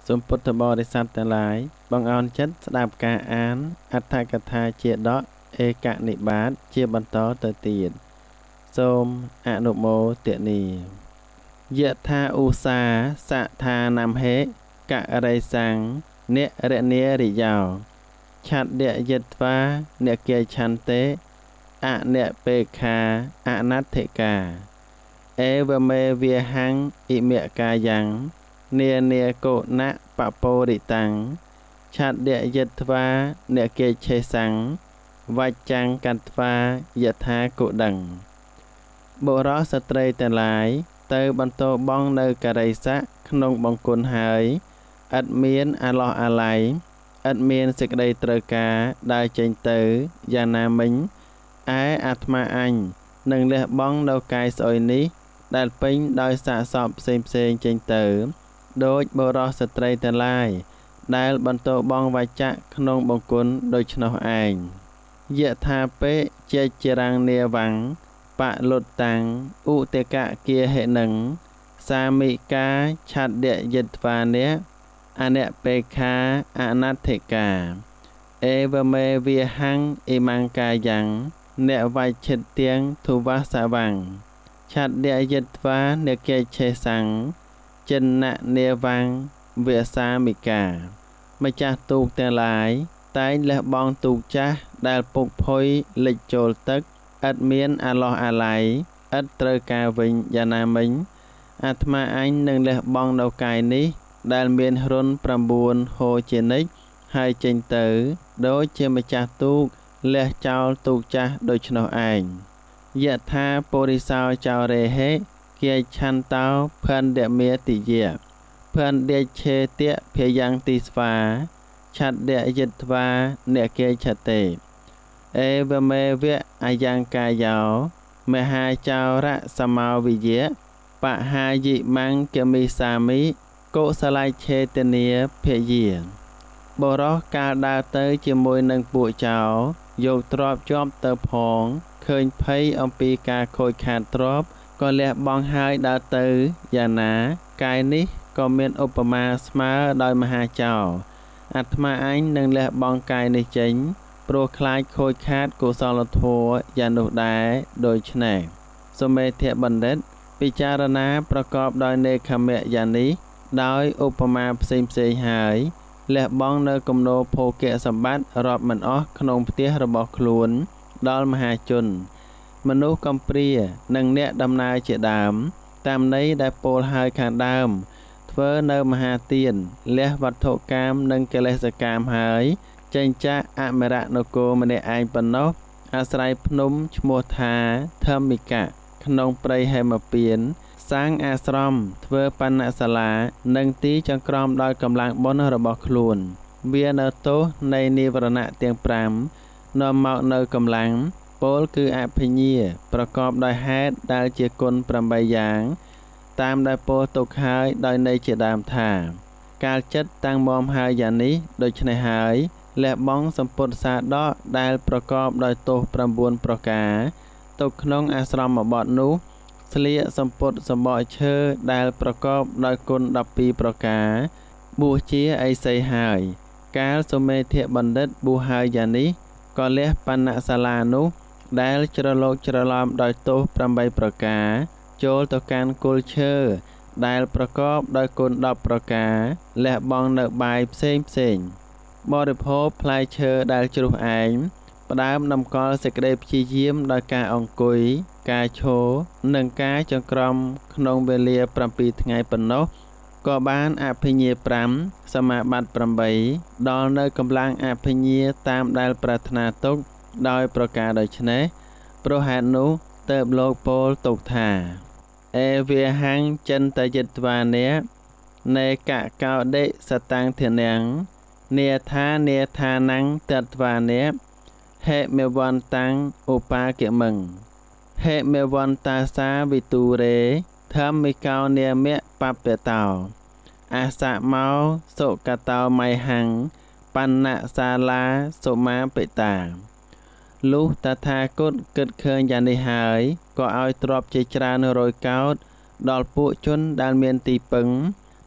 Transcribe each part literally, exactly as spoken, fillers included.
สมพุทธบริษัททั้งหลายบังออนចិត្តស្ដាប់ការអានអត្ថកថាជាដកឯកនិបាតជាបន្តទៅទៀតសូមអនុមោទនាយថាឧស្សាសថាណាំហេករិសាំងនិរនារិយោឆាត់ដយិត្វានិកេឆន្ទេអនិពេខាអនដ្ឋិកាអេវមេវាហੰអិមេកាយ៉ាងនានាកោណបពរិតាំងឆាត់ដយិត្វានិកេឆេសាំងវច្ចាំងកត្វាយថាគុដੰងបុរសស្ត្រីទាំងឡាយទៅបន្តបងនៅករិស័កក្នុងបង្គន់ហើយឥតមានអាឡោះអាល័យឥតមានសេចក្តីត្រូវការដើរចេញទៅយ៉ាងណាមិញឯអាត្មាអញនឹងលះបង់នៅកាយស្អុយនេះដែលពេញដោយសាកសពផ្សេងផ្សេងចេញទៅដោយបុរសស្ត្រីទាំងឡាយដែលបន្តបងវច្ចៈក្នុងបង្គន់ដូច្នោះឯងយថាពេជាចរាងនាវੰងបលុតតាំងឧតកៈគាហេនឹងសាមិកាឆាត់ដយិត្វានិអនិពេខាអនដ្ឋិកាអេវមេវាហੰអិមង្កាយ៉ាងនិវច្ឆិតទៀងធុវាសវੰងឆាត់ដយិត្វានិកេឆេសាំងចិនណនាវੰងវិសាមិកាម្ចាស់ទូកទាំងឡាយតែងលះបង់ទូកចាស់ដែលពុកផុយលិចចូលទឹកឥតមានអាឡោះអាល័យឥតត្រូវការវិញយ៉ាងណាមិញអាត្មាអញនឹងលះបង់នៅកាយនេះដែលមានរុន៩ហូរជានិច្ចហើយចេញទៅដូចជាម្ចាស់ទូកលះចោលទូកចាស់ដូច្នោះឯងយថាពុរិសោចោរេហេគាឆន្ទោផន្ទមេតិយៈផន្ទឆេតៈភយ៉ាងទីស្វាឆាត់ដយិត្វានិកេឆតេអេវមេវៈអាយ៉ាងកាយោមហាចោរៈសមោវិយៈបហាយិមង្កមិសាមិកុសលៃឆេតនាភយាបរោះកាលដើរទៅជាមួយនឹងពួកចោរយកទ្រព្យជាប់ទៅផងឃើញភ័យអំពីការខូចខាតទ្រព្យក៏លះបង់ហើយដើរទៅយ៉ាងណាកាយនេះក៏មានឧបមាស្មើដោយមហាចោរអាត្មាអញនឹងលះបង់កាយនេះចេញព្រោះខ្លាចខូចខាតកុសលធម៌យ៉ាងនោះដែរដូច្នេះសុមេធៈបណ្ឌិតពិចារណាប្រកបដោយនេក្ខមៈយ៉ាងនេះដោយឧបមាផ្សេងផ្សេងហើយលះបង់នៅគំនោភោគៈសម្បត្តិរាប់មិនអស់ក្នុងផ្ទះរបស់ខ្លួនដល់មហាជនមនុស្សកំព្រានិងអ្នកដំណើរជាដើមតាមន័យដែលពោលហើយខាងដើមធ្វើនៅមហាទានលះវត្ថុកាមនិងកិលេសកាមហើយចេញចាកអមរនគរម្នាក់ឯងប៉ុណ្ណោះអាស្រ័យភ្នំឈ្មោះថាធម្មិកៈក្នុងព្រៃហេមពៀនសាងអាស្រមធ្វើបណ្ណសាលានិងទីចង្ក្រមដោយកម្លាំងបុណ្យរបស់ខ្លួនវានៅទោសនៃនិវរណៈទាំង៥នាំមកនៅកម្លាំងពោលគឺអភិញ្ញាប្រកបដោយហេតុដែលជាគុណ៨យ៉ាងតាមដែលពោលទុកហើយដោយនៃជាដើមថាកាលចិត្តតាំងមាំហើយយ៉ាងនេះដូច្នេះហើយលះបង់សម្ពុទ្ធសាដកដែលប្រកបដោយទោស៩ប្រការទុកក្នុងអាស្រមបទនោះស្លៀកសម្ពុទ្ធសម្បកឈើដែលប្រកបដោយគុណ១២ប្រការបួសជាឥសីហើយកាលសុមេធៈបណ្ឌិតបួសហើយយ៉ាងនេះក៏លះបណ្ណសាលានោះដែលជ្រលោកជ្រឡំដោយទោស៨ប្រការចូលទៅកាន់គល់ឈើដែលប្រកបដោយគុណ១០ប្រការលះបង់នៅបាយផ្សេងផ្សេងបរិភោគផ្លែឈើដែលជ្រុះឯងផ្ដើមតម្កល់សេចក្តីព្យាយាមដោយការអង្គុយការឈរនិងការចង្ក្រមក្នុងវេលា៧ថ្ងៃប៉ុណ្ណោះក៏បានអភិញ្ញា៥សមាបត្តិ៨ដល់នៅកម្លាំងអភិញ្ញាតាមដែលប្រាថ្នាទុកដោយប្រការដូច្នេះព្រោះហេតុនោះទើបលោកពោលទុកថាអេវាហੰចិនតយិត្វានិនេកកោដិសតាំងធានាំងនេថានេថាណੰតត្វានិហេមេវន្តាំងឧបាកិមੰហេមេវន្តាសាវិទូរេធម្មិកោនាមៈបព្វតោអាសមោសុកតោមៃហੰបណ្ណសាលាសុមាពិតាលុះតថាគតគិតឃើញយ៉ាងនេះហើយក៏ឲ្យទ្រព្យជាច្រើនរយកោដដល់ពួកជនដែលមានទីពឹង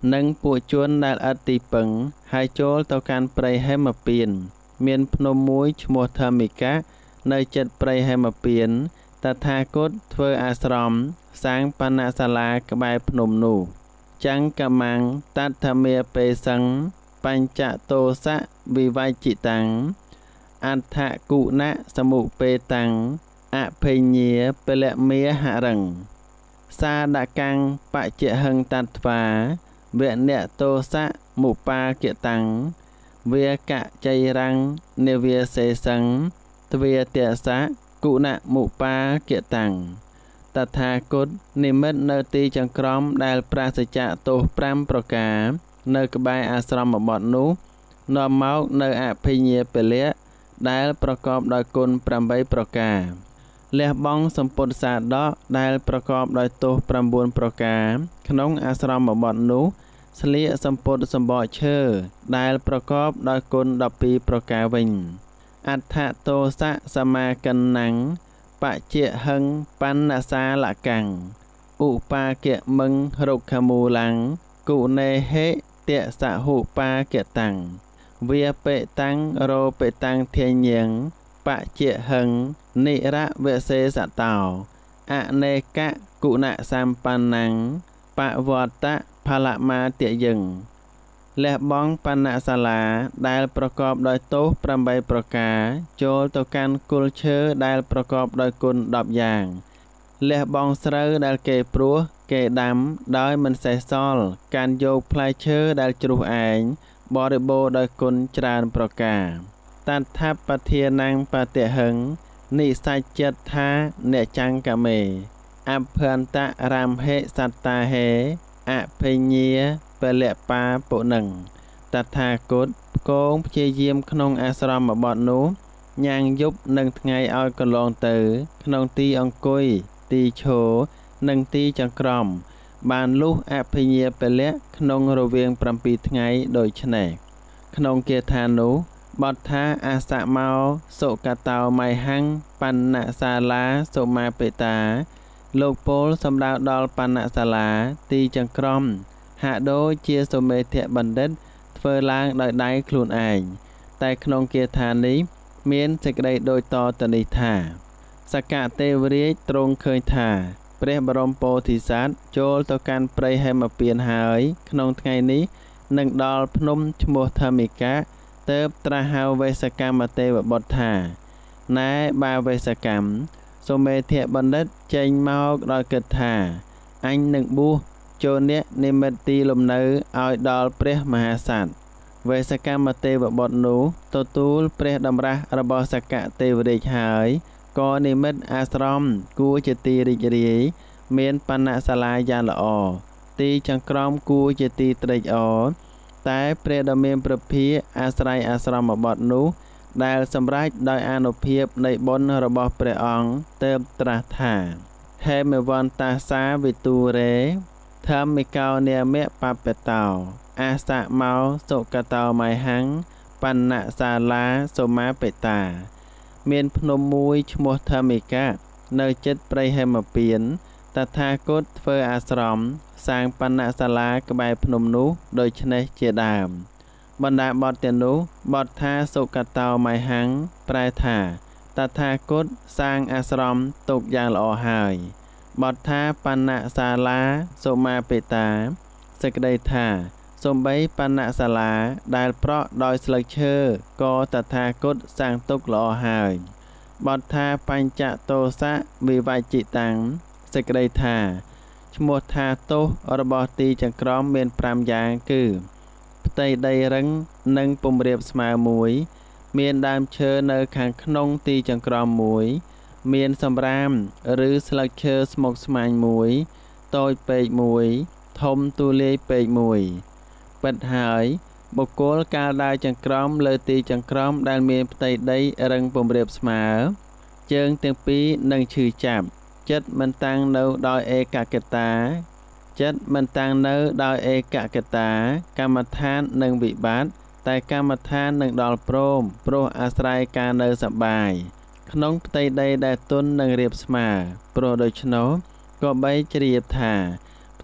និងពួកជនដែលឥតទីពឹងហើយចូលទៅកាន់ព្រៃហេមពៀនមានភ្នំមួយឈ្មោះធម្មិកានៅជិតព្រៃហេមពៀនតថាគតធ្វើអាស្រមសាងបណ្ណសាលាក្បែរភ្នំនោះចង្កមាំងតដ្ឋមេពេសੰបញ្ចតោសៈវិវជ្ជិតាំងអដ្ឋគុណសមុពេតាំងអភិញ្ញាពលមេហរੰសាដកាំងបច្ចហឹងតត្វាវអ្នកតោសៈមុបាគតាំងវាកចៃរੰនិវាសេសੰទ្វាទសៈគុណមុបាគតាំងតថាគតនិមិត្តនៅទីចង្ក្រមដែលប្រាសចាកទោសប្រាំប្រការនៅក្បែរអាស្រមបទនោះនាំមកនៅអភិញ្ញាពលៈដែលប្រកបដោយគុណប្រាំបីប្រការលះបង់សម្ពុទ្ធសាដកដែលប្រកបដោយទោសប្រាំបួនប្រការក្នុងអាស្រមបទនោះស្លៀកសម្ពុទ្ធសម្បកឈើដែលប្រកបដោយគុណដប់ពីរប្រការវិញអដ្ឋតោសៈសមាកិនណੰបច្ចហឹងបណ្ណសាលកាំងឧបាគមឹងរុក្ខមូលੰគុណេហេទសហុបាគតាំងវាបេតាំងរោបេតាំងធាញញបច្ចហឹងនិរវសេសតោអនេកគុណសម្បណ្ណੰបវត្តផលមាទយឹងលះបង់បណ្ណសាលាដែលប្រកបដោយទោសប្រាំបីប្រការចូលទៅកាន់គុលឈើដែលប្រកបដោយគុណដប់យ៉ាងលះបង់ស្រូវដែលគេព្រោះគេដាំដោយមិនសេះសល់កាន់យកផ្លែឈើដែលជ្រុះឯងបរិបូរដោយគុណច្រើនប្រការតថាបធានੰបតិហឹងនិសច្ចិតថាអ្នកចង្កមេអភ័ន្តរាមហេសត្តាហេអភិញ្ញាពលបាពុនឹងតថាគតគងព្យាយាមក្នុងអាស្រមបទនោះញ៉ាំងយប់និងថ្ងៃឲ្យកន្លងទៅក្នុងទីអង្គុយទីឈរនិងទីចង្ក្រមបានលុះអភិញ្ញាពលៈក្នុងរវាងប្រាំពីរថ្ងៃដូចនេះក្នុងគាថានោះបទថាអាសមោសុកតោមៃហੰបណ្ណសាលាសុមាបេតាលោកពោលសម្ដៅដល់បណ្ណសាលាទីចង្ក្រមហាក់ដូចជាសុមេធៈបណ្ឌិតធ្វើឡើងដោយដៃខ្លួនឯងតែក្នុងគាថានេះមានសេចក្តីដូចតទៅនេះថាសកទេវរាជទ្រង់ឃើញថាព្រះបរមពោធិសត្វចូលទៅកាន់ព្រៃហេមពៀនហើយក្នុងថ្ងៃនេះនឹងដល់ភ្នំឈ្មោះធម្មិកាទើបត្រាស់ហៅវេសកម្មទេវបុត្រថាណែបាវេសកម្មសុមេធៈបណ្ឌិតចេញមកដោយគិតថាអញនឹងបួសចូលអ្នកនិមិត្តទីលំនៅឲ្យដល់ព្រះមហាក្សត្រវេសកម្មទេវបុត្រនោះទទួលព្រះតម្រាស់របស់សកទេវរាជហើយក៏និមិត្តអាស្រមគួរជាទីរីករាយមានបណ្ណសាលាយ៉ាងល្អទីចង្ក្រមគួរជាទីត្រេកអរតែព្រះដ៏មានព្រះភិក្ខអាស្រ័យអាស្រមបទនោះដែលសម្រេចដោយអានុភាពនៃបុណ្យរបស់ព្រះអង្គទើបត្រាស់ថាហេមវន្តាសាវិទូរេធម្មិកោនាមៈបបតោអាសមោសុកតោមៃហੰបណ្ណសាលាសុមាបេតាមានភ្នំមួយឈ្មោះធម្មិកានៅជិតព្រៃហេមពៀនតថាគតធ្វើអាស្រមសាងបណ្ណសាលាក្បែរភ្នំនោះដូច្នេះជាដើមបណ្ដាបទទាំងនោះបទថាសុកតោមៃហੰប្រែថាតថាគតសាងអាស្រមទុកយ៉ាងល្អហើយបទថាបណ្ណសាលាសុមាបេតាសេចក្តីថាសូម្បីបណ្ណសាលាដែលប្រក់ដោយស្លឹកឈើក៏តថាគតសាងទុកល្អហើយបទថាបញ្ចតោសៈវិវជ្ជិតាំងសេចក្តីថាឈ្មោះថាទោសរបស់ទីចង្ក្រមមានប្រាំយ៉ាងគឺផ្ទៃដីរឹងនិងពំរាបស្មើមួយមានដើមឈើនៅខាងក្នុងទីចង្ក្រមមួយមានសម្រាមឬស្លឹកឈើស្មុគស្មាញមួយតូចពេកមួយធំទូលាយពេកមួយពិតហើយបុគ្គលកាលដើរចង្ក្រមលើទីចង្ក្រមដែលមានផ្ទៃដីរឹងពំរាបស្មើជើងទាំងពីរនឹងឈឺចាប់ចិត្តមិនតាំងនៅដោយឯកកតាចិត្តមិនតាំងនៅដោយឯកកតាកម្មដ្ឋាននឹងវិបត្តិតែកម្មដ្ឋាននឹងដល់ព្រមព្រោះអាស្រ័យការនៅសប្បាយក្នុងផ្ទៃដីដែលទន់និងរាបស្មើព្រោះដូច្នោះក៏បីជ្រាបថាផ្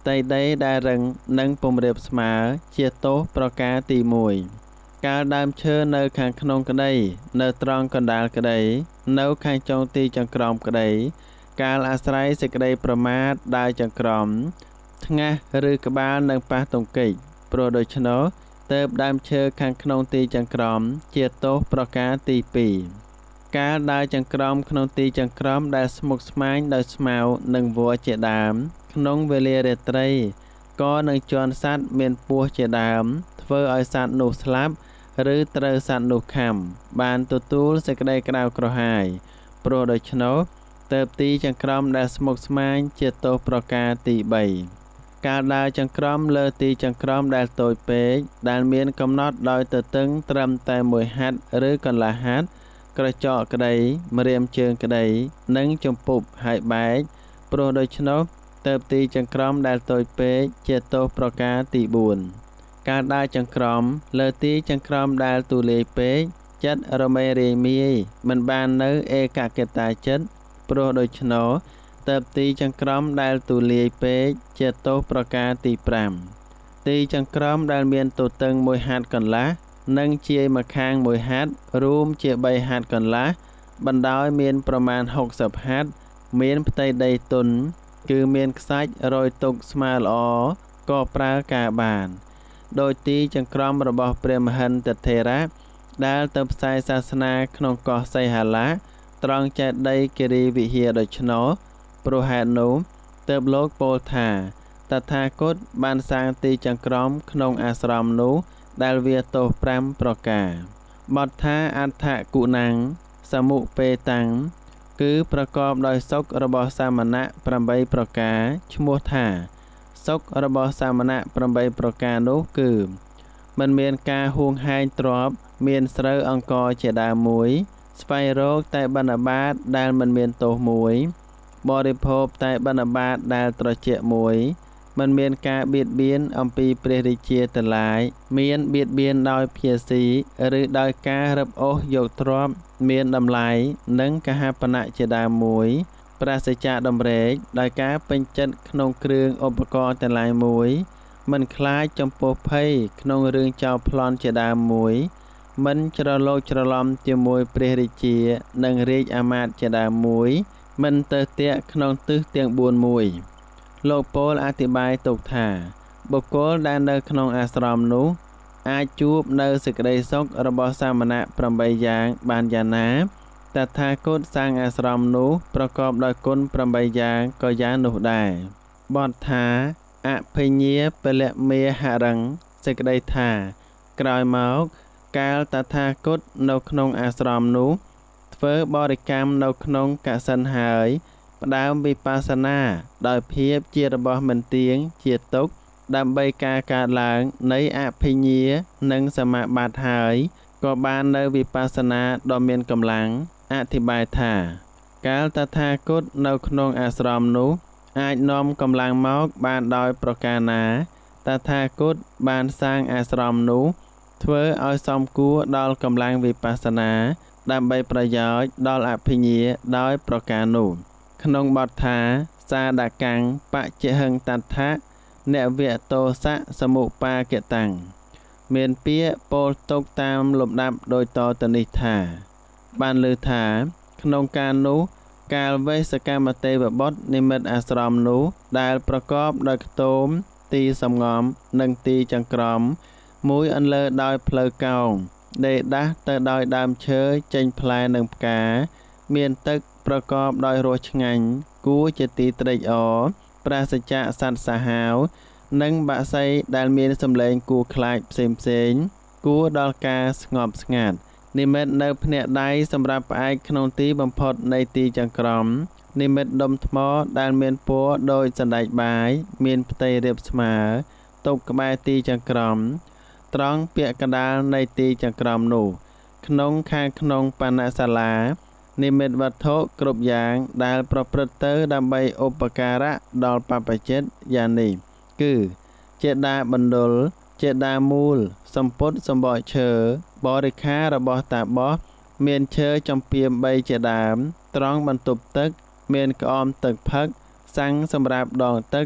ផ្ទៃដីដែលរឹងនិងពំរាបស្មើជាទោសប្រការទីមួយកាលដើមឈើនៅខាងក្នុងក្តីនៅត្រង់កណ្ដាលក្តីនៅខាងចុងទីចង្ក្រមក្តីកាលអាស្រ័យសេចក្តីប្រមាទដើរចង្ក្រមថ្ងាសឬក្បាលនឹងប៉ះទង្គិចព្រោះដូច្នោះទើបដើមឈើខាងក្នុងទីចង្ក្រមជាទោសប្រការទីពីរកាលដើរចង្ក្រមក្នុងទីចង្ក្រមដែលស្មុគស្មាញដោយស្មៅនិងវល្លិជាដើមក្នុងវេលារាត្រីក៏នឹងជន់សត្វមានពស់ជាដើមធ្វើឲ្យសត្វនោះស្លាប់ឬត្រូវសត្វនោះខាំបានទទួលសេចក្តីក្តៅក្រហាយព្រោះដូច្នោះទើបទីចង្ក្រមដែលស្មុគស្មាញជាទោសប្រការទីបីការដើរចង្ក្រមលើទីចង្ក្រមដែលតូចពេកដែលមានកំណត់ដោយទទឹងត្រឹមតែមួយហាត់ឬកន្លះហាត់ក្រចកក្តីម្រាមជើងក្តីនិងជំពប់ហើយបែកព្រោះដូច្នោះទើបទីចង្ក្រមដែលតូចពេកជាទោសប្រការទីបួនការដើរចង្ក្រមលើទីចង្ក្រមដែលទូលាយពេកចិត្តរមែរាយមាយមិនបាននៅឯកកតាចិត្តព្រោះដូច្នោះទើបទីចង្ក្រមដែលទូលាយពេកជាទោសប្រការទីប្រាំទីចង្ក្រមដែលមានទទឹងមួយហាត់កន្លះនិងជាយម្ខាងមួយហាត់រួមជាបីហាត់កន្លះបណ្ដោយមានប្រមាណហុកសិបហាត់មានផ្ទៃដីទន់គឺមានខ្សាច់រយទុកស្មើល្អក៏ប្រើការបានដោយទីចង្ក្រមរបស់ព្រះមហិន្ទថេរៈដែលទៅផ្សាយសាសនាក្នុងកោះសីហាឡាត្រង់ចេតិយគិរីវិហារដូច្នោះព្រោះហេតុនោះទើបលោកពោលថាតថាគតបានសាងទីចង្ក្រមក្នុងអាស្រមនោះដែលវាទោសប្រាំប្រការបទថាអដ្ឋគុណังសមុពេតាំងគឺប្រកបដោយសុខរបស់សាមណៈប្រាំបីប្រការឈ្មោះថាសុខរបស់សាមណៈប្រាំបីប្រការនោះគឺមិនមានការហួងហែងទ្រព្យមានស្រូវអង្ករជាដើមមួយស្វែងរកតែបណ្ឌបាតដែលមិនមានទោសមួយបរិភោគតែបណ្ឌបាតដែលត្រជាក់មួយមិនមានការបៀតបៀនអំពីព្រះរាជាទាំងឡាយមានបៀតបៀនដោយភាស៊ីឬដោយការរឹបអូសយកទ្រព្យមានតម្លៃនិងកហបណៈជាដើមមួយប្រាសចាកដំរែកដោយការពេញចិត្តក្នុងគ្រឿងឧបករណ៍ទាំងឡាយមួយមិនខ្លាចចំពោះភ័យក្នុងរឿងចោរប្លន់ជាដើមមួយមិនច្រឡូកច្រឡំជាមួយព្រះរាជានិងរាជអាមាត្យជាដើមមួយមិនទៅតាក់ក្នុងទិសទាំងបួនមួយលោកពោលអធិប្បាយទុកថាបុគ្គលដែលនៅក្នុងអាស្រមនោះអាចជួបនៅសេចក្តីសុខរបស់សាមណៈប្រាំបីយ៉ាងបានយ៉ាងណាតថាគតសាងអាស្រមនោះប្រកបដោយគុណប្រាំបីយ៉ាងក៏យ៉ាងនោះដែរបទថាអភិញ្ញាពលមេហរੰសេចក្តីថាក្រោយមកកាលតថាគតនៅក្នុងអាស្រមនោះធ្វើបរិកម្មនៅក្នុងកសិណហើយផ្ដើមវិបស្សនាដោយភាពជារបស់មិនទៀងជាទុក្ខដើម្បីការកើតឡើងនៃអភិញ្ញានិងសមាបត្តិហើយក៏បាននៅវិបស្សនាដ៏មានកម្លាំងអធិប្បាយថាកាលតថាគតនៅក្នុងអាស្រមនោះអាចនាំកម្លាំងមកបានដោយប្រការណាតថាគតបានសាងអាស្រមនោះធ្វើឲ្យសមគួរដល់កម្លាំងវិបស្សនាដើម្បីប្រយោជន៍ដល់អភិញ្ញាដោយប្រការនោះក្នុងបទថាសាដកាំងបច្ចេហឹងតដ្ឋៈនវតោសៈសមុបាគតាំងមានពាក្យពោលទុកតាមលំដាប់ដោយតទៅនេះថាបានលើថាក្នុងការនោះកាលវេសកម្មទេវបុត្រនិមិត្តអាស្រមនោះដែលប្រកបដោយខ្ទមទីសំងំនិងទីចង្ក្រមមួយអន្លើដោយផ្លូវកោងដេដាស់ទៅដោយដើមឈើចេញផ្លែនិងផ្កាមានទឹកប្រកបដោយរសឆ្ងាញ់គួរជាទីត្រេកអរប្រាសចាកសត្វសាហាវនិងបក្សីដែលមានសម្លេងគួរខ្លាចផ្សេងផ្សេងគួរដល់ការស្ងប់ស្ងាត់និមិត្តនៅភ្នាក់ដៃសម្រាប់ផ្អែកក្នុងទីបំផុតនៃទីចង្ក្រមនិមិត្តដុំថ្មដែលមានពណ៌ដូចសណ្ដែកបាយមានផ្ទៃរាបស្មើទុកក្បែរទីចង្ក្រមត្រង់ពាក់កណ្ដាលនៃទីចង្ក្រមនោះក្នុងខាងក្នុងបណ្ណសាលានិមិត្តវត្ថុគ្រប់យ៉ាងដែលប្រព្រឹត្តទៅដើម្បីឧបការៈដល់បព្វជិតយ៉ាងនេះគឺចេតាបណ្ដុលចេតាមូលសម្ពុតសម្បកឈើបរិខារបស់តាបោះមានឈើចំពាមបីជាដើមត្រង់បន្ទប់ទឹកមានក្អមទឹកផឹកសាំងសម្រាប់ដងទឹក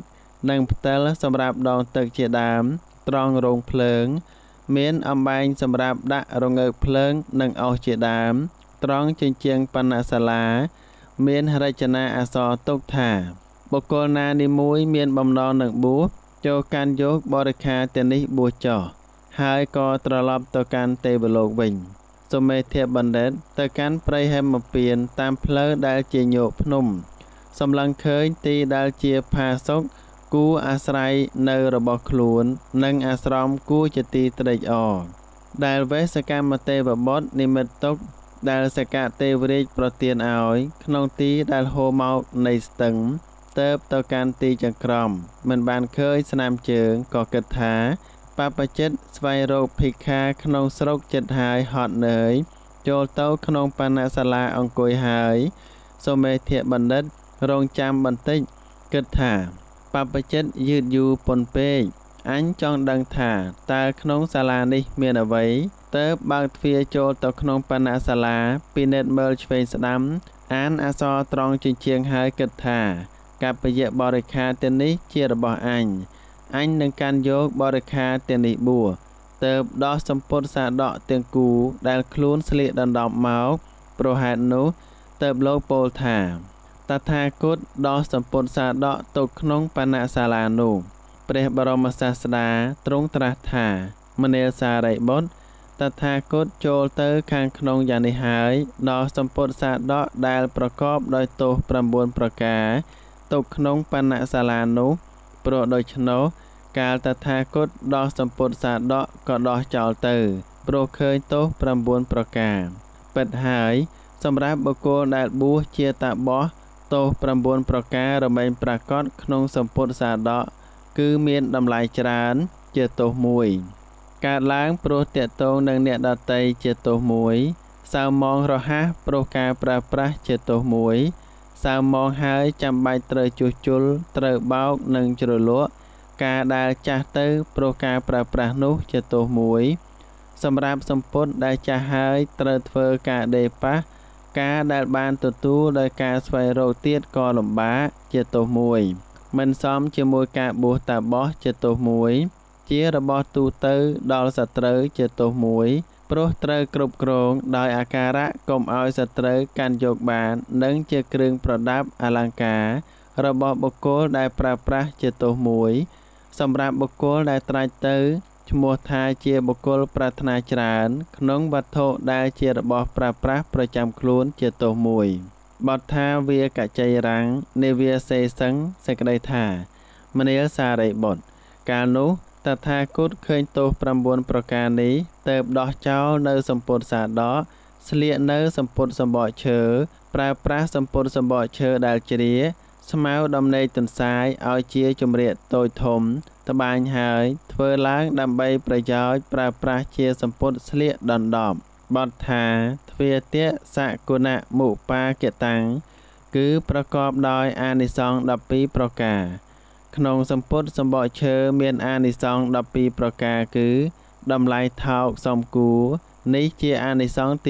និងផ្តិលសម្រាប់ដងទឹកជាដើមត្រង់រោងភ្លើងមានអំបែងសម្រាប់ដាក់រងើកភ្លើងនិងអុសជាដើមត្រង់ជញ្ជាំងបណ្ណសាលាមានរចនាអក្សរទុកថាបុគ្គលណានីមួយមានបំណងនឹងបួសចូលកាន់យកបរិខាទាំងនេះបួសចោះហើយក៏ត្រឡប់ទៅកាន់ទេវលោកវិញសុមេធាបណ្ឌិតទៅកាន់ព្រៃហេមពៀនតាមផ្លូវដែលជាញោកភ្នំសម្លឹងឃើញទីដែលជាផាសុកគួរអាស្រ័យនៅរបស់ខ្លួននិងអាស្រមគួរជាទីត្រេកអរដែលវេសកម្មទេវបុត្រនិមិត្តទុកដែលសកទេវរាជប្រទានឲ្យក្នុងទីដែលហូរមកនៃស្ទឹងទៅទៅកាន់ទីចង្ក្រមមិនបានឃើញស្នាមជើងក៏គិតថាបព្វជិតស្វែងរកភិក្ខាក្នុងស្រុកចិត្តហើយហត់នឿយចូលទៅក្នុងបណ្ណសាលាអង្គុយហើយសុមេធាបណ្ឌិតរងចាំបន្តិចគិតថាបព្វជិតយឺតយូរពន់ពេកអញចង់ដឹងថាតើក្នុងសាលានេះមានអ្វីទើបបើកទ្វារចូលទៅក្នុងបណ្ណសាលាពិនិត្យមើលឆ្វេងស្ដាំអានអក្សរត្រង់ជញ្ជាំងហើយគិតថាកប្បយបរិខាទាំងនេះជារបស់អញអញនឹងកាន់យកបរិខាទាំងនេះបួសទើបដោះសម្ពុតសាដកទាំងគូដែលខ្លួនស្លៀកដណ្ដប់មកប្រហែលនោះទើបលោកពោលថាតថាគតដោះសម្ពុតសាដកទៅក្នុងបណ្ណសាលានោះព្រះបរមសាស្តាទ្រង់ត្រាស់ថាមនាលសារីបុត្រតថាគតចូលទៅខាងក្នុងយ៉ាងនេះហើយដោះសម្ពុតសាដកដែលប្រកបដោយទោស9ប្រការទៅក្នុងបណ្ណសាលានោះព្រោះដូច្នោះកាលតថាគតដោះសម្ពុតសាដកក៏ដោះចោលទៅព្រោះឃើញទោស9ប្រការពិតហើយសម្រាប់បុគ្គលដែលបួសជាតាបោះទោស9ប្រការរមែងប្រកបក្នុងសម្ពុតសាដកគឺមានតម្លៃច្រើនជាទោសមួយកើតឡើងព្រោះតេតងនឹងអ្នកដតីជាទោសមួយសៅมองរហ័សព្រោះការប្រើប្រាស់ជាទោសមួយសៅมองហើយចាំបាច់ត្រូវជួសជុលត្រូវបោកនិងជ្រលក់ការដែលចាស់ទៅព្រោះការប្រើប្រាស់នោះជាទោសមួយសម្រាប់សម្ពុតដែលចាស់ហើយត្រូវធ្វើការដេរប៉ះការដែលបានទទួលដោយការស្វែងរកទៀតក៏លំបាកជាទោសមួយមិនសមជាមួយការបួសតាបោះជាទោសមួយជារបស់ទូទៅដល់សត្រូវជាទោសមួយព្រោះត្រូវគ្រប់គ្រងដោយអាការៈកុំឲ្យសត្រូវកាន់យកបាននិងជាគ្រឿងប្រដាប់អលង្ការរបស់បុគ្គលដែលប្រើប្រាស់ជាទោសមួយសម្រាប់បុគ្គលដែលត្រាច់ទៅឈ្មោះថាជាបុគ្គលប្រាថ្នាច្រើនក្នុងវត្ថុដែលជារបស់ប្រើប្រាស់ប្រចាំខ្លួនជាទោសមួយបទថាវាកចៃរាំងនិវាសេសឹងសេចក្តីថាមនាលសារីបុត្រកាលនោះតថាគតឃើញទោស9ប្រការនេះទើបដោះចោលនៅសម្ពុតសាដកស្លៀកនៅសម្ពុតសម្បកឈើប្រើប្រាស់សម្ពុតសម្បកឈើដែលជ្រាស្មៅដំណេកទន្សាយឲ្យជាជំរាកតូចធំត្បាញហើយធ្វើឡើងដើម្បីប្រយោជន៍ប្រើប្រាស់ជាសម្ពុតស្លៀកដណ្ដប់បទថាទ្វាទៈសគុណមុបាគតាំងគឺប្រកបដោយអានិសង្ស12ប្រការក្នុងសម្ពុតសម្បកឈើមានអានិសង្ស12ប្រការគឺតម្លៃថោកសមគួរនេះជាអានិសង្សទី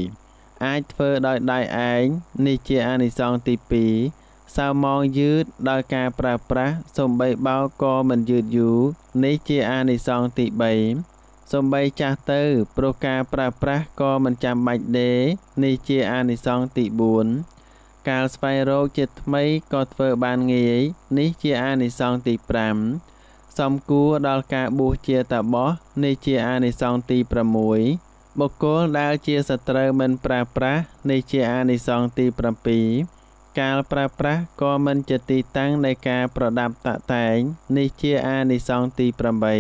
1អាចធ្វើដោយដៃឯងនេះជាអានិសង្សទី2សៅมองយឺតដោយការប្រើប្រាស់សំបីបោកក៏មិនយឺតយូរនេះជាអានិសង្សទី3សំបីចាស់ទៅព្រោះការប្រើប្រាស់ក៏មិនចាំបាច់ដេរនេះជាអានិសង្សទី4កាលស្វែងរកជាថ្មីក៏ធ្វើបានងាយនេះជាអានិសង្សទី5សំគួរដល់ការបួសជាតាបោះនេះជាអានិសង្សទី6បុគ្គលដែលជាសត្រូវមិនប្រើប្រាស់នេះជាអានិសង្សទី7កាលប្រើប្រាស់ក៏មិនជាទីតាំងនៃការប្រដាប់តាក់តែងនេះជាអានិសង្សទី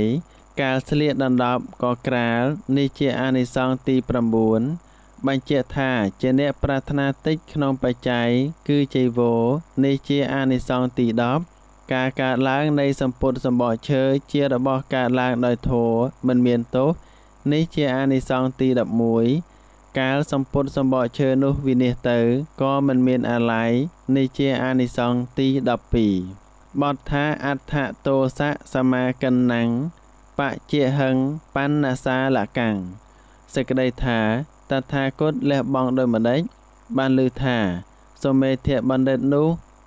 8កាលស្លៀកដណ្ដប់ក៏ក្រាលនេះជាអានិសង្សទី9បញ្ជាក់ថាជាអ្នកប្រាថ្នាតិចក្នុងបច្ច័យគឺចីវរនេះជាអានិសង្សទី10ការកើតឡើងនៃសម្ពុតសម្បកឈើជារបស់កើតឡើងដោយធម៌មិនមានទោសនេះជាអានិសង្សទី11កាលសម្ពុតសម្បកឈើនោះវិនិច្ឆ័យទៅក៏មិនមានអាល័យនេះជាអានិសង្សទី12បទថាអដ្ឋតោសៈសមាកិនណੰបជាហឹងបណ្ណសាលកាំងសេចក្តីថាតថាគតលះបង់ដោយម្ដេចបានឮថាសុមេធបណ្ឌិតនោះ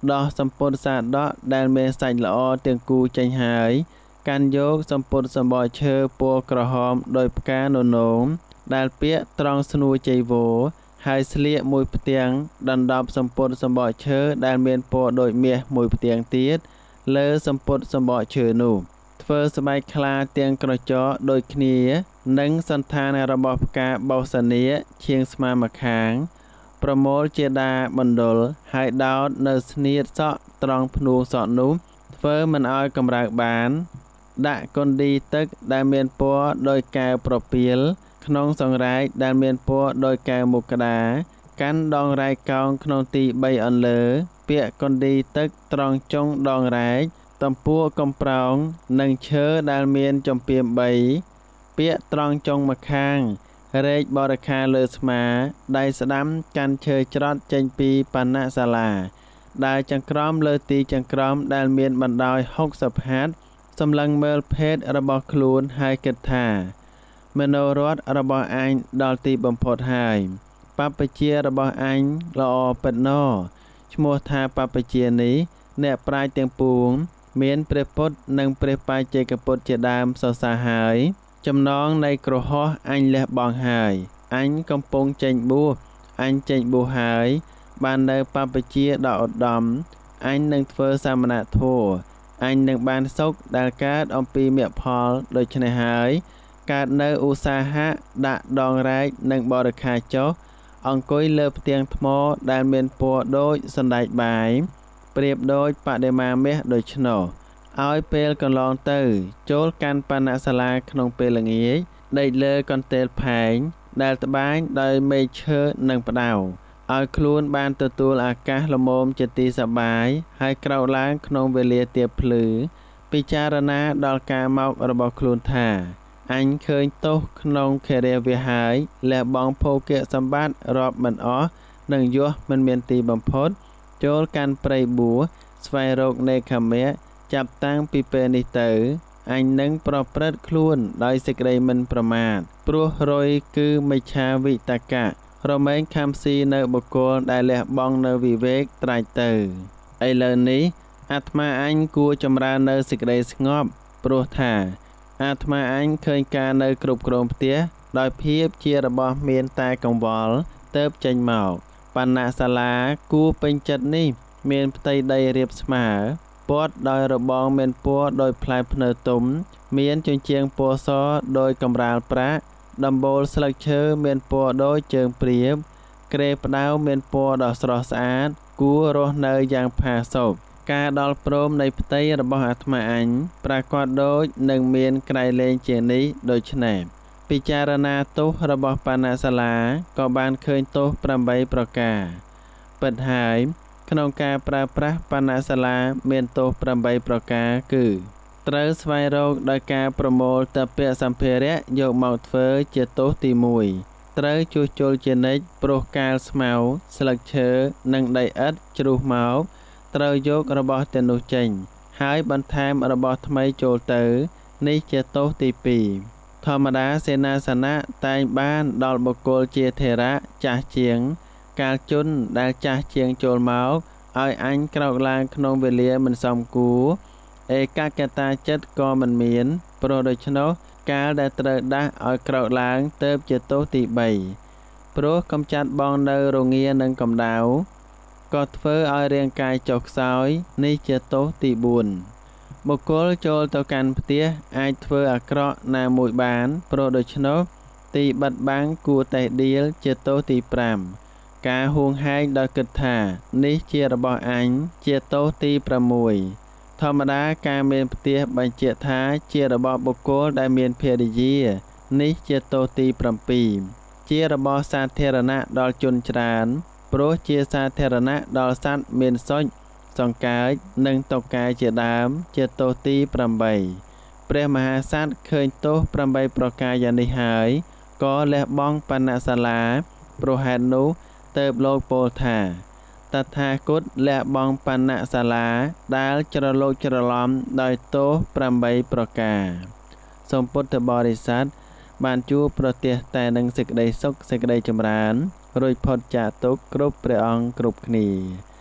ដោះសម្ពុតសាដកដែលមានសាច់ល្អទាំងគូចេញហើយកាន់យកសម្ពុតសម្បកឈើពណ៌ក្រហមដោយផ្កាននោមដែលពាក់ត្រង់ស្នួរជ័យវរហើយស្លៀកមួយផ្ទាំងដណ្ដប់សម្ពុតសម្បកឈើដែលមានពណ៌ដូចមាសមួយផ្ទាំងទៀតលើសម្ពុតសម្បកឈើនោះធ្វើស្បែកខ្លាទាំងក្រចកដូចគ្នានិងសន្តានរបស់ផ្កាបោសនាឈៀងស្មាម្ខាងប្រមូលជាដាបណ្ដុលហើយដោតនៅស្នៀតសក់ត្រង់ភ្នួងសក់នោះធ្វើមិនឲ្យកម្រើកបានដាក់កុនឌីទឹកដែលមានពណ៌ដោយកែវប្រពាលក្នុងសង្រែកដែលមានពណ៌ដោយកែវមុខក្តារកាន់ដងរែកកោងក្នុងទីបីអន្លើពាក់កុនឌីទឹកត្រង់ចុងដងរែកតំពួកំប្រោងនិងឈើដែលមានចំពាមបីពាក់ត្រង់ចុងម្ខាងរែកបរិខាលើស្មាដៃស្ដាំកាន់ឈើច្រត់ចេញពីបណ្ណសាលាដែលចង្ក្រមលើទីចង្ក្រមដែលមានបណ្ដោយហុកសិបហត្ថសម្លឹងមើលភេទរបស់ខ្លួនហើយគិតថាមនោរដ្ឋរបស់អញដល់ទីបំផុតហើយបព្វជិរបស់អញល្អពិតណោឈ្មោះថាបព្វជិនេះអ្នកប្រាជ្ញទាំងពួងមានព្រះពុទ្ធនិងព្រះបច្ចេកពុទ្ធជាដើមសរសើរហើយចំណងនៃក្រហោះអញលះបង់ហើយអញកំពុងចេញបួសអញចេញបួសហើយបាននៅបព្វជិដ៏ឧត្តមអញនឹងធ្វើសាមណធម៌អញនឹងបានសុខដែលកើតអំពីមគ្គផលដូច្នេះហើយកើតនៅឧស្សាហៈដាក់ដងរែកនិងបរិខាចុះអង្គុយលើផ្ទាំងថ្មដែលមានពណ៌ដូចសណ្ដែកបាយប្រៀបដូចបដិមាមាសដូច្នោះឲ្យពេលកន្លងទៅចូលកាន់បណ្ណសាលាក្នុងពេលល្ងាចដេកលើកន្ទេលផែងដែលត្បាញដោយមែកឈើនិងផ្ដៅឲ្យខ្លួនបានទទួលអាកាសល្មមជាទីសប្បាយហើយក្រោកឡើងក្នុងវេលាទៀបភ្លឺពិចារណាដល់ការមករបស់ខ្លួនថាអញឃើញទោសក្នុងខេរៈវាហើយលះបង់ភោគៈសម្បត្តិរាប់មិនអស់និងយោះមិនមានទីបំផុតចូលកាន់ព្រៃបួសស្វែងរកនេក្ខមៈចាប់តាំងពីពេលនេះទៅអញនឹងប្រព្រឹត្តខ្លួនដោយសេចក្តីមិនប្រមាទព្រោះរយគឺមិច្ឆាវិតកៈរមែងខំស៊ីនៅបុគ្គលដែលលះបង់នៅវិវេកត្រាច់ទៅឥឡូវនេះអាត្មាអញគួរចម្រើននៅសេចក្តីស្ងប់ព្រោះថាអាត្មាអញឃើញការនៅគ្រប់គ្រងផ្ទះដោយភាពជារបស់មានតែកង្វល់ទៅចេញមកបណ្ណសាលាគួរពេញចិត្តនេះមានផ្ទៃដីរាបស្មើព័ទ្ធដោយរបងមានពណ៌ដោយផ្លែភ្នៅទុំមានជញ្ជាំងពណ៌សដោយកម្រាលប្រាក់ដំបូលស្លឹកឈើមានពណ៌ដូចជើងព្រាបក្រេផ្ដៅមានពណ៌ដ៏ស្រស់ស្អាតគួររស់នៅយ៉ាងផាសុកការដល់ព្រមនៃផ្ទៃរបស់អាត្មាអញប្រកាសដូចនឹងមានក្រៃលែងជាងនេះដូច្នេះពិចារណាទោសរបស់បណ្ណសាលាក៏បានឃើញទោសប្រាំបីប្រការពិតហើយក្នុងការប្រើប្រាស់បណ្ណសាលាមានទោសប្រាំបីប្រការគឺត្រូវស្វែងរកដោយការប្រមូលតពៈសម្ភារៈយកមកធ្វើជាទោសទីមួយត្រូវជួសជុលជានិច្ចព្រោះកាលស្មៅស្លឹកឈើនិងដីឥដ្ឋជ្រុះមកត្រូវយករបស់ទាំងនោះចេញហើយបន្ថែមរបស់ថ្មីចូលទៅនេះជាទោសទីពីរធម្មតាសេនាសនៈតែងបានដល់បុគ្គលជាថេរៈចាស់ជាងកាលជន់ដែលចាស់ជាងចូលមកឲ្យអញក្រោកឡើងក្នុងវេលាមិនសមគួរឯកកតាចិត្តក៏មិនមានព្រោះដូច្នោះកាលដែលត្រូវដាស់ឲ្យក្រោកឡើងទៅជាទោសទីបីព្រោះកំចាត់បងនៅរងានិងកម្ដៅក៏ធ្វើឲ្យរាងកាយចុះខ្សោយនេះជាទោសទីបួនបុគ្គលចូលទៅកាន់ផ្ទះអាចធ្វើអាក្រក់ណាមួយបានព្រោះដូច្នោះទីបិទបាំងគួរតេះដៀលជាទោសទីប្រាំការហួងហែងដោយគិតថានេះជារបស់អញជាទោសទីប្រាំមួយធម្មតាការមានផ្ទះបញ្ជាក់ថាជារបស់បុគ្គលដែលមានភរិយានេះជាទោសទីប្រាំពីរជារបស់សាធារណៈដល់ជនច្រើនព្រោះជាសាធារណៈដល់សត្វមានសុចសង្កើចនិងតុកែជាដើមជាទោសទីប្រាំបីព្រះមហាក្សត្រឃើញទោសប្រាំបីប្រការយ៉ាងនេះហើយក៏លះបង់បណ្ណសាលាព្រោះហេតុនោះទើបលោកពោលថាតថាគតលះបង់បណ្ណសាលាដែលច្រឡូកច្រឡំដោយទោសប្រាំបីប្រការសូមពុទ្ធបរិស័ទបានជួបប្រទះតែនឹងសេចក្តីសុខសេចក្តីចម្រើនរួចផុតចាកទុក្ខគ្រប់ព្រះអង្គគ្រប់គ្នា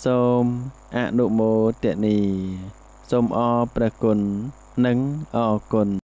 សូមអនុមោទនីសូមអរព្រះគុណនិងអរគុណ